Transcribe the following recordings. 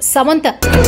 Samantha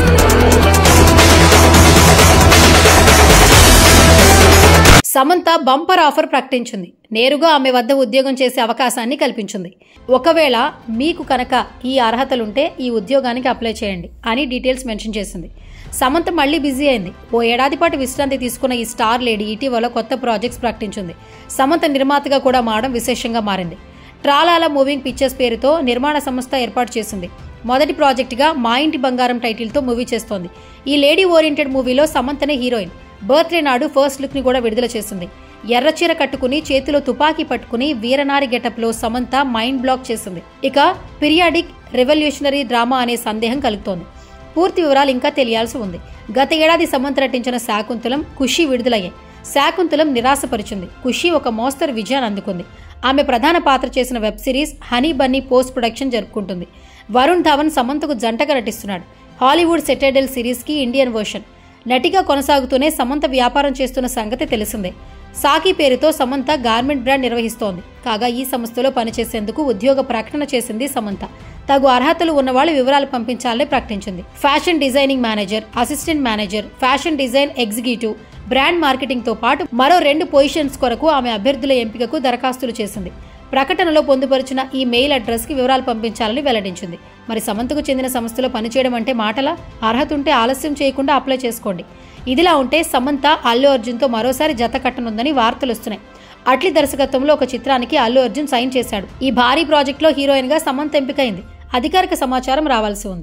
Samantha bumper offer ప్రకటించింది. నేరుగా ఆమె వద్ద ఉద్యోగం చేసే అవకాశాన్ని కల్పించింది. ఒకవేళ మీకు కనుక ఈ అర్హతలుంటే ఈ ఉద్యోగానికి అప్లై చేయండి అని డీటెయిల్స్ మెన్షన్ చేసింది. సమంత మళ్లీ బిజీ అయింది. ఓ ఏడాది పాటు విశ్రాంతి తీసుకున్న ఈ స్టార్ లేడీ ఇటీవల కొత్త ప్రాజెక్ట్స్ ప్రకటించింది. సమంత నిర్మాతగా కూడా మారడం విశేషంగా మారింది. ట్రాలాల మూవింగ్ పిక్చర్స్ పేరుతో నిర్మాణ సంస్థ ఏర్పాటు చేసింది. మొదటి ప్రాజెక్టుగా మా ఇంటి బంగారం టైటిల్తో మూవీ చేస్తోంది. ఈ లేడీ ఓరియంటెడ్ మూవీలో సమంతనే హీరోయిన్. బర్త్డే నాడు ఫస్ట్ లుక్ ని కూడా విడుదల చేసింది. ఎర్రచీర కట్టుకుని చేతిలో తుపాకీ పట్టుకుని వీరనారి గెటప్ లో సమంత మైండ్ బ్లాక్ చేసింది. ఇక పీరియాడిక్ రెవల్యూషనరీ డ్రామా అనే సందేహం కలుగుతోంది. పూర్తి వివరాలు ఇంకా తెలియాల్సి ఉంది. గత ఏడాది సమంత నటించిన శాకుంతలం, ఖుషి విడుదలయ్యాయి. శాకుంతలం నిరాశపరిచింది. ఖుషి ఒక మోస్తరు విజయాన్ని అందుకుంది. ఆమె ప్రధాన పాత్ర చేసిన web series Honey Bunny post production జరుపుకుంటుంది. వరుణ్ ధవన్ సమంతకు జంటగా నటిస్తున్నాడు. హాలీవుడ్ సెటైడల్ సిరీస్ కి ఇండియన్ వర్షన్. నటిగా కొనసాగుతూనే సమంత వ్యాపారం చేస్తున్న సంగతి తెలిసిందే. సాకి పేరుతో సమంత గార్మెంట్ బ్రాండ్ నిర్వహిస్తోంది. కాగా ఈ సంస్థలో పనిచేసేందుకు ఉద్యోగ ప్రకటన చేసింది సమంత. తగు అర్హతలు ఉన్నవాళ్లు వివరాలు పంపించాలని ప్రకటించింది. Fashion designing manager, assistant manager, fashion design executive, brand marketing తో పాటు మరో 2 పొజిషన్స్ కొరకు ఆమె అభ్యర్థుల ఎంపికకు దరఖాస్తులు చేసింది. ప్రకటనలో పొందుపరిచిన ఈ మెయిల్ అడ్రస్ కి వివరాలు పంపించాలని వెల్లడించింది. మరి సమంతకు చెందిన సంస్థలో పనిచేయడం అంటే మాటలా? అర్హత ఉంటే ఆలస్యం చేయకుండా అప్లై చేసుకోండి. ఇదిలా ఉంటే సమంత అల్లు అర్జున్ తో మరోసారి జత కట్టనుందని వార్తలు వస్తున్నాయి. అట్లీ దర్శకత్వంలో ఒక చిత్రానికి అల్లు అర్జున్ సైన్ చేశాడు. ఈ భారీ ప్రాజెక్ట్ లో హీరోయిన్ గా సమంత ఎంపికైంది. అధికారిక సమాచారం రావాల్సి ఉంది.